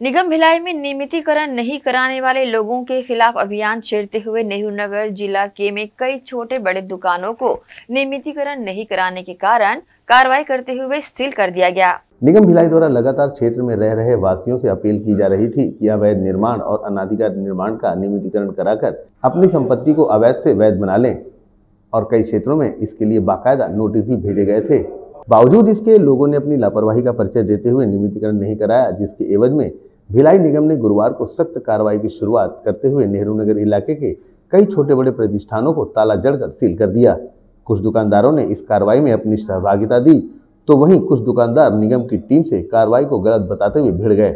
निगम भिलाई में नियमितीकरण नहीं कराने वाले लोगों के खिलाफ अभियान छेड़ते हुए नेहरू नगर जिला के में कई छोटे बड़े दुकानों को नियमितीकरण नहीं कराने के कारण कार्रवाई करते हुए सील कर दिया गया। निगम भिलाई द्वारा लगातार क्षेत्र में रह रहे वासियों से अपील की जा रही थी कि अवैध निर्माण और अनाधिकृत निर्माण का नियमितीकरण कराकर अपनी संपत्ति को अवैध से वैध बना लें और कई क्षेत्रों में इसके लिए बाकायदा नोटिस भी भेजे गए थे। बावजूद इसके लोगों ने अपनी लापरवाही का परिचय देते हुए नियमितीकरण नहीं कराया, जिसके एवज में भिलाई निगम ने गुरुवार को सख्त कार्रवाई की शुरुआत करते हुए नेहरू नगर इलाके के कई छोटे बड़े प्रतिष्ठानों को ताला जड़कर सील कर दिया। कुछ दुकानदारों ने इस कार्रवाई में अपनी सहभागिता दी, तो वहीं कुछ दुकानदार निगम की टीम से कार्रवाई को गलत बताते हुए भिड़ गए।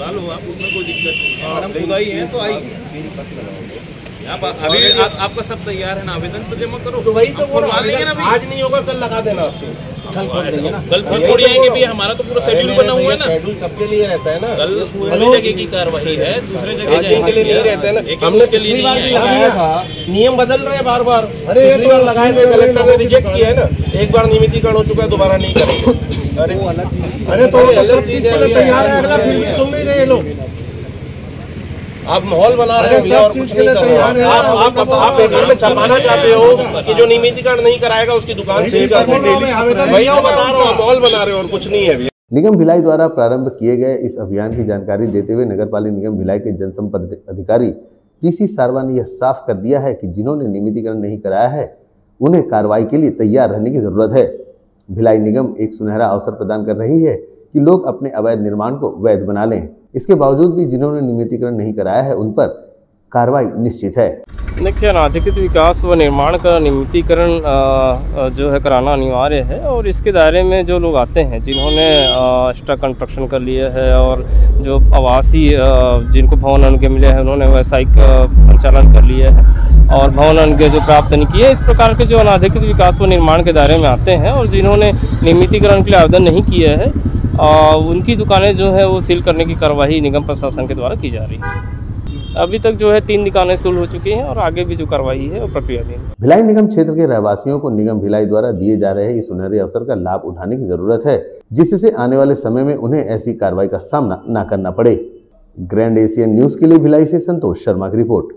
आपका सब तैयार है ना, आवेदन तो जमा करो। तो वही तो आज नहीं होगा कल लगा देना आपसे। कल थोड़ी आएंगे भी, हमारा तो पूरा शेड्यूल बना हुआ है ना। शेड्यूल सबके लिए रहता है ना। कल दूसरी जगह की कार्रवाई है, दूसरे जगह जाने के लिए नहीं रहता है ना। हमने पिछली बार भी लगाया था, नियम बदल रहे हैं बार बार। अरे एक बार लगाए थे, कलेक्टर ने रिजेक्ट किया है ना। एक बार नियमितीकरण हो चुका है, दोबारा नहीं करेंगे। अरे तो सब चीज के लिए तैयार है, अगला फिर भी सुन नहीं रहे लोग। आप माहौल बना रहे हैं, सब चीज के लिए तैयार है। आप पेपर में छपाना चाहते हो कि जो नियमितीकरण नहीं कराएगा उसकी दुकान से बता रहे हो, माहौल बना रहे हो और कुछ नहीं है। निगम भिलाई द्वारा प्रारंभ किए गए इस अभियान की जानकारी देते हुए नगरपालिका निगम भिलाई के जनसंपर्क अधिकारी पीसी सारवा ने यह साफ कर दिया है कि जिन्होंने नियमितीकरण नहीं कराया है उन्हें कार्रवाई के लिए तैयार रहने की जरूरत है। भिलाई निगम एक सुनहरा अवसर प्रदान कर रही है कि लोग अपने अवैध निर्माण को वैध बना लें। इसके बावजूद भी जिन्होंने नियमितीकरण नहीं कराया है उन पर कार्रवाई निश्चित है। देखिए, अनाधिकृत विकास व निर्माण का नियमितीकरण जो है कराना अनिवार्य है और इसके दायरे में जो लोग आते हैं जिन्होंने एक्स्ट्रा कंस्ट्रक्शन कर लिया है और जो आवासीय जिनको भवन उनके मिले हैं उन्होंने व्यावसायिक संचालन कर लिया है और भवन उनके जो प्राप्त नहीं किए, इस प्रकार के जो अनाधिकृत विकास व निर्माण के दायरे में आते हैं और जिन्होंने नियमितीकरण के लिए आवेदन नहीं किया है उनकी दुकानें जो है वो सील करने की कार्रवाई निगम प्रशासन के द्वारा की जा रही है। अभी तक जो है 3 दुकानें सील हो चुकी हैं और आगे भी जो कार्रवाई है वो प्रक्रियाधीन है। भिलाई निगम क्षेत्र के रहवासियों को निगम भिलाई द्वारा दिए जा रहे इस सुनहरे अवसर का लाभ उठाने की जरूरत है, जिससे आने वाले समय में उन्हें ऐसी कार्रवाई का सामना न करना पड़े। ग्रैंड एशियन न्यूज के लिए भिलाई से संतोष शर्मा की रिपोर्ट।